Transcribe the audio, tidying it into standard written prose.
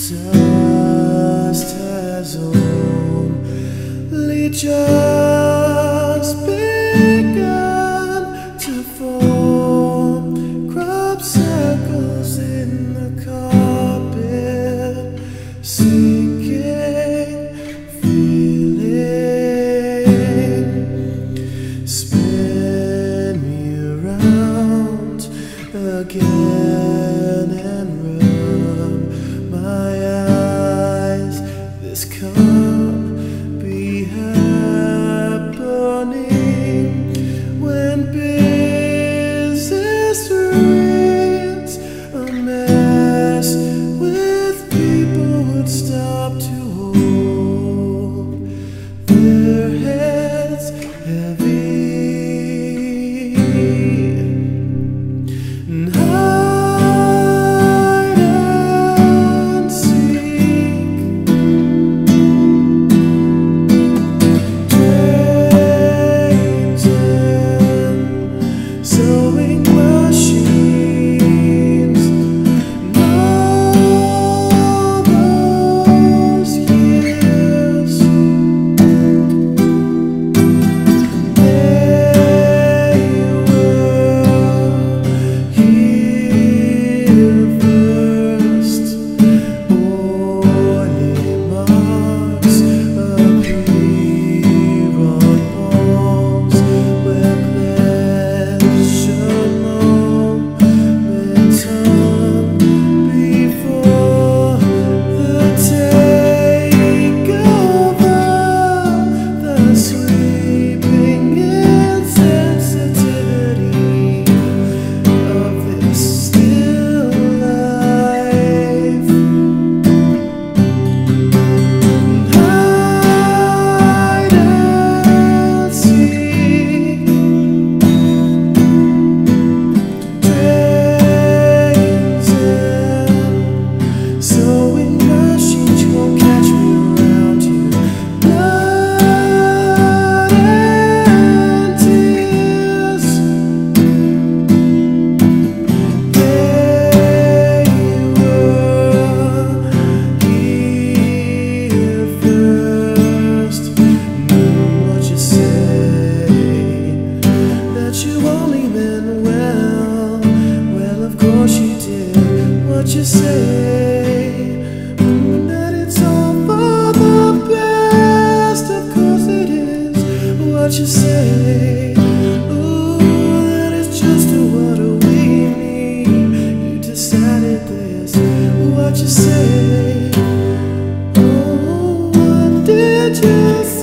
Dust has only just begun to form crop circles in the carpet, sinking feeling. Spin me around again and rub my eyes. This can't be happening when business reads a mess with people would stop to hold their heads heavy. And hide and seek, trains and sewing machines, and all those years they were here first. Oily marks appear on walls where pleasure momentum before the takeover, the sweeping insensitivity of this still life. Hide and seek, trains and sewing machines, you won't catch me around you. Blood and tears, they were here first. Whatcha say that you only meant well? Well, of course you did. Whatcha say that it's all for the best? Of course it is. Whatcha say? Ooh, that is just what we need. You decided this. Whatcha say? Oh, what did you say?